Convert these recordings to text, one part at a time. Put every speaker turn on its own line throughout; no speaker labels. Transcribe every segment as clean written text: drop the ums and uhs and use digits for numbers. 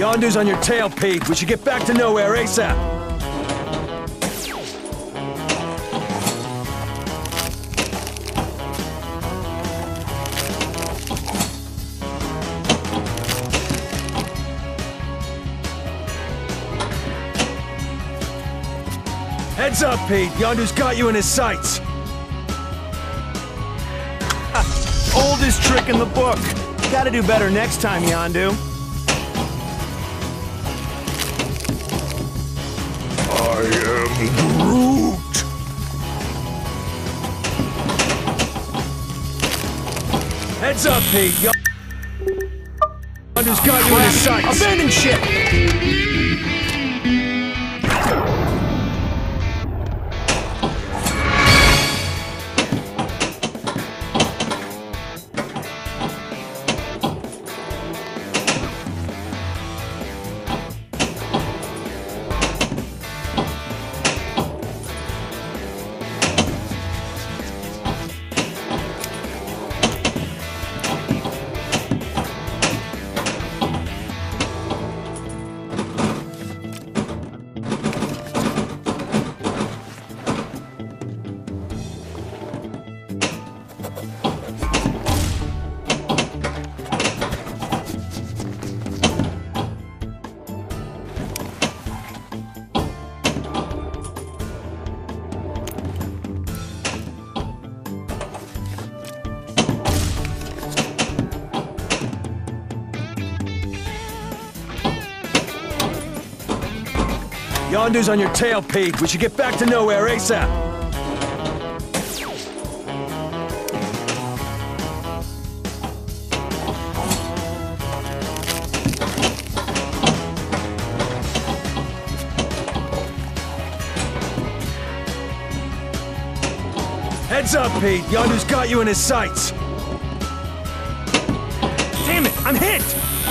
Yondu's on your tail, Pete. We should get back to nowhere ASAP. Heads up, Pete. Yondu's got you in his sights. Oldest trick in the book. Gotta do better next time, Yondu.
I am Groot!
Heads up, Pete. Yondu's got you in his sights. Abandon ship! Yondu's on your tail, Pete. We should get back to nowhere ASAP. Heads up, Pete. Yondu's got you in his sights. Damn it, I'm hit!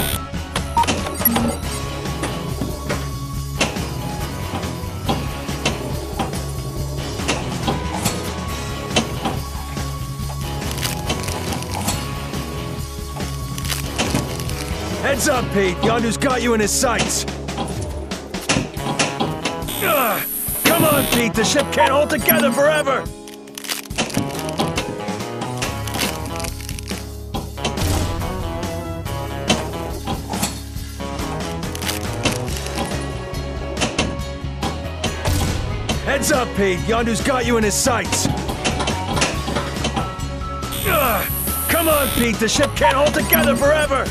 Heads up, Pete. Yondu's got you in his sights. Ugh. Come on, Pete. The ship can't hold together forever. Heads up, Pete. Yondu's got you in his sights. Ugh. Come on, Pete. The ship can't hold together forever.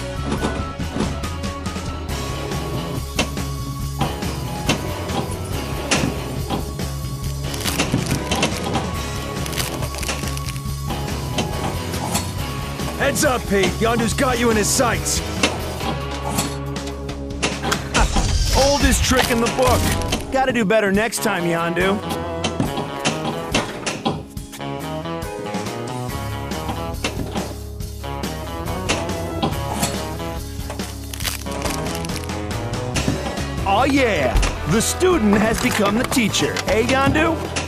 Heads up, Pete. Yondu's got you in his sights. Oldest trick in the book. Gotta do better next time, Yondu. Oh yeah! The student has become the teacher, eh, Yondu?